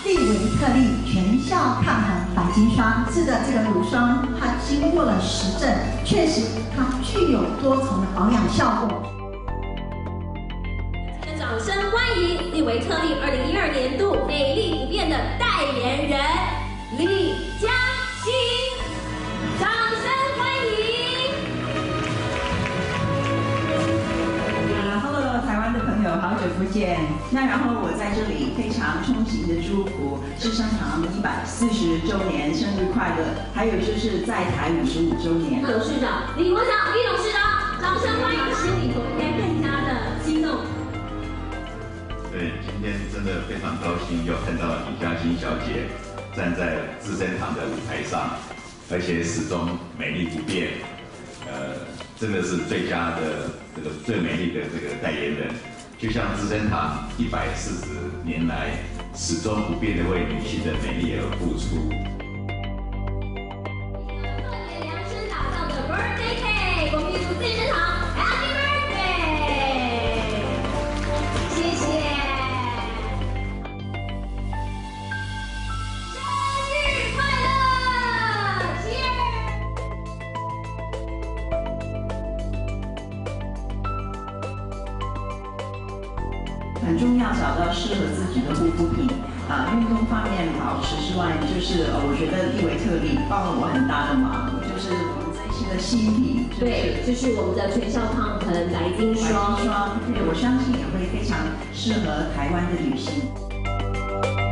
莉薇特丽全效抗痕白金霜。是的，这个乳霜它经过了实证，确实它具有多重的保养效果。 今天掌声欢迎莉薇特丽2012年度美丽不变的代言人李嘉欣，掌声欢迎。 Hello， 台湾的朋友，好久不见。那然后我在这里非常衷心的祝福资生堂140周年生日快乐，还有就是在台55周年。 董事长李国强，李董事长，掌声欢迎，心里头应该更加的激动。 对，今天真的非常高兴又看到李嘉欣小姐站在资生堂的舞台上，而且始终美丽不变，真的是最佳的最美丽的代言人。就像资生堂140年来始终不变的为女性的美丽而付出。 特别量身打造的 Birthday Cake， 我们预祝资生堂 Happy Birthday！ 谢谢。生日快乐 ！Cheers！ 很重要，找到适合自己的护肤品。运动方面保持之外，就是我觉得莉薇特丽帮了我很大的忙，就是我们这一期的新品， 对，就是我们的全效抗痕白金霜。 我相信也会非常适合台湾的女性。